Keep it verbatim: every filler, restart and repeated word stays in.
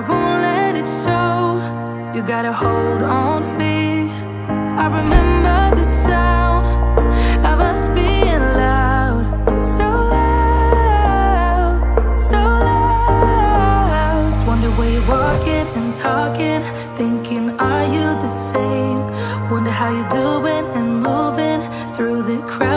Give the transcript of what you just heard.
won't let it show. You got a hold on me. I remember the sound of us being loud, so loud, so loud. Just wonder where you're walking and talking, thinking, are you the same? Wonder how you're doing and moving through the crowd.